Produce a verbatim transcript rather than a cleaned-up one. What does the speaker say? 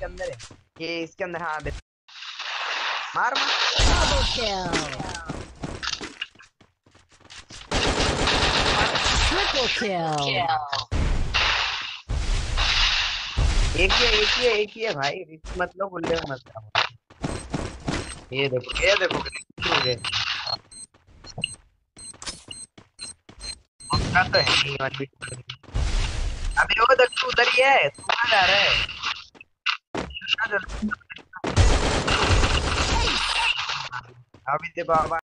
के अंदर है। ये इसके अंदर। हाँ देख। मार मार। Double kill. Triple kill. एक ही है, एक ही है, एक ही है भाई, रिस्क मत लो, गुल्ले में मत जाओ। ये देखो, ये देखो कितने हो गए। उसका तो है नहीं वन बी टू। अबे वो देख, तू उधर ही है, तू कहाँ जा रहा है? अभी देखो अब